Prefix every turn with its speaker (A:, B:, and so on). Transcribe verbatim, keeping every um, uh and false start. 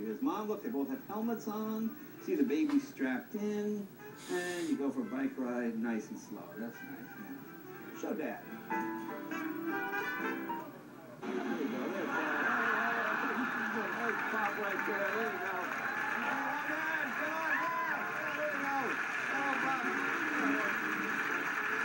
A: it is. Mom, look, they both have helmets on. See the baby strapped in. And you go for a bike ride nice and slow. That's nice, yeah. Show Dad. There you go. There's Dad. Pop right there. There you go.